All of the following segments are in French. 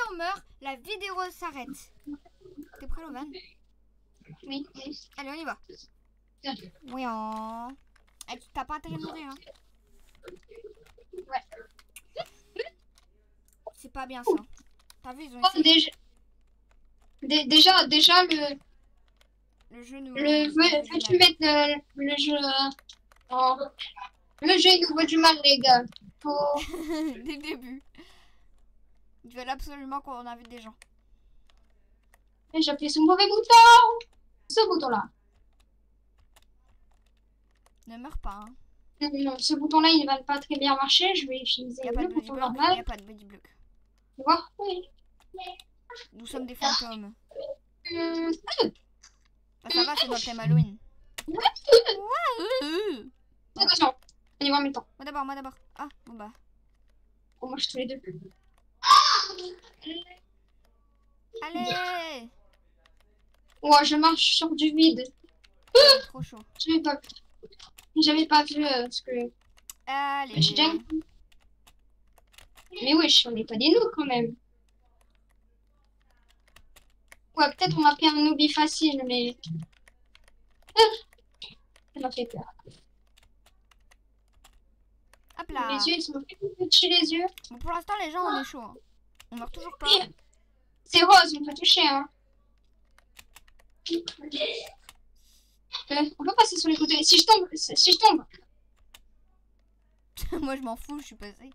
on meurt, la vidéo s'arrête. T'es prêt, Lovan? Oui. Allez, on y va. Oui, t'as pas intérêt de mourir, hein. Ouais. C'est pas bien, ça. T'as vu, ils ont Oh, essayé. déjà, Le jeu nous... veux-tu mettre le jeu... le jeu, il nous vaut du mal, les gars. Dès le début. Ils veulent absolument qu'on invite des gens. J'ai appuyé sur le mauvais bouton. Ce bouton-là. Ne meurs pas, hein. Non, ce bouton-là, il ne va pas très bien marcher. Je vais utiliser le bouton normal. Il n'y a pas de body block. Tu vois? Oui. Nous sommes des fantômes. Bah, ça va, c'est dans le thème Halloween. Attention, on y va en même temps. Moi d'abord. Ah, bon bah. On mange tous les deux. Allez! Ouais, je marche sur du vide. Trop chaud. J'avais pas vu ce que... Allez. Mais wesh, on n'est pas des noobs quand même. Ouais, peut-être on m'a pris un noobie facile, mais... Ça m'a fait peur. Hop là. Les yeux, ils sont petits les yeux. Bon, pour l'instant, les gens, on est chaud. Hein. On meurt toujours pas. C'est rose, on peut toucher, hein. On peut passer sur les côtés. Si je tombe. Moi, je m'en fous, je suis passée.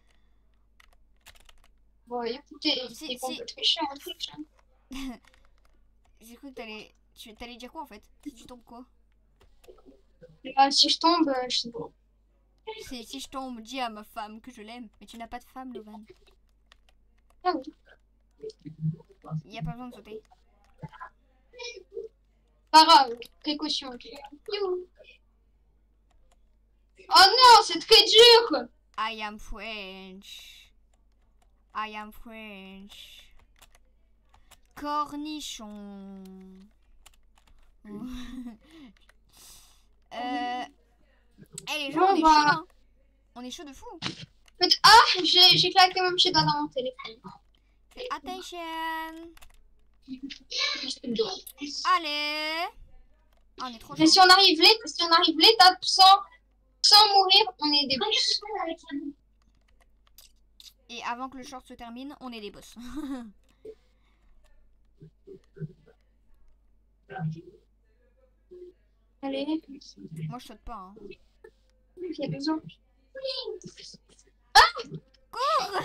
Bon, écoutez, Si. on peut tricher, on triche. J'ai cru que t'allais dire quoi en fait? Si tu tombes quoi? Si je tombe, je sais pas. Si je tombe, dis à ma femme que je l'aime. Mais tu n'as pas de femme, Lovan. Ah oui. Il n'y a pas besoin de sauter. Pas grave, précaution. Oh non, c'est très dur. I am French. Cornichon. Les gens, on est chaud, hein. On est chaud de fou. Ah, j'ai claqué mon petit doigt dans mon téléphone. Attention. Allez. Ah, on est trop chaud. Mais si on arrive l'étape sans mourir, on est des boss. Et avant que le short se termine, on est des boss. Allez. Moi, je saute pas, hein. Il y a besoin. Ah! Cours.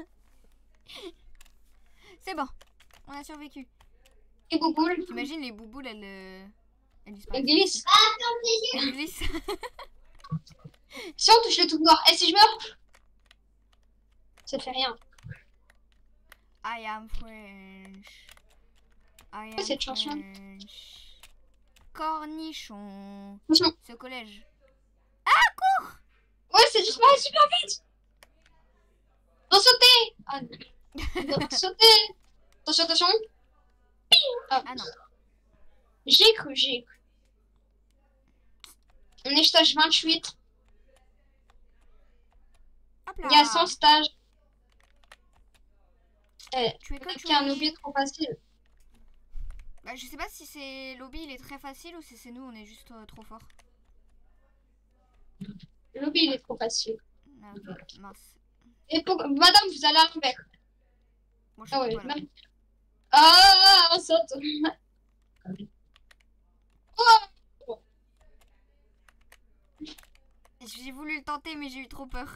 C'est bon. On a survécu. Et bouboule. T'imagines les bouboules, elles disparaissent. Elle glisse. Elle glisse. Si on touche le tout noir. Et si je meurs? Ça fait rien. I am French. Cette chanson. Cornichon. Attention. Ce collège. Ah, cours! Ouais, c'est juste pareil super vite. Faut sauter. Ah non. Faut sauter. Attention. Ah non. J'ai cru. On est stage 28. Hop là. Il y a 100 stages. Tu es que Peut-être qu'il y a un lobby trop facile. Bah, je sais pas si c'est lobby il est très facile ou si c'est nous on est juste trop fort. Le lobby il est trop facile. Ah, ok, mince. Et pour... Madame, vous allez à l'envers. Moi, je Ah ouais, pas, là. Ah, on saute. Oh. J'ai voulu le tenter mais j'ai eu trop peur.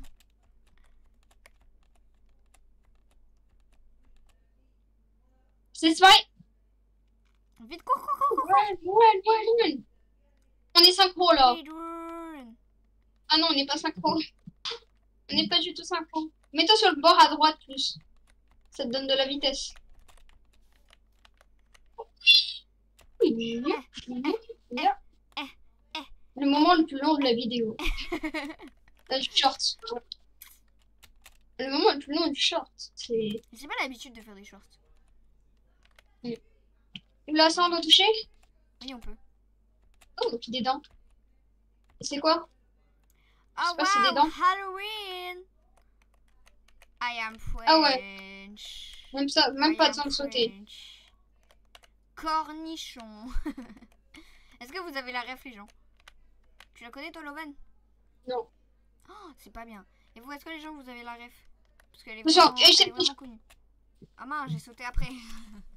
C'est vrai. Vite, cours. Ouais. On est synchro là. Run. Ah non, on n'est pas synchro. On n'est pas du tout synchro. Mets-toi sur le bord à droite plus. Ça te donne de la vitesse. Le moment le plus long de la vidéo. Du short. Le moment le plus long du short. C'est... J'ai pas l'habitude de faire des shorts. Là, ça on doit toucher? Oui, on peut. Oh, des dents. C'est quoi? Oh c'est des wow, dents. Halloween. I am French. Ah ouais. Même ça, même I pas am besoin de sauter. French. Cornichon. Est-ce que vous avez la ref, les gens? Tu la connais, toi, Loven? Non. Oh, c'est pas bien. Et vous, est-ce que les gens, vous avez la ref? Parce qu'elle est Genre, vraiment, elle est vraiment connue. Ah mince, j'ai sauté après.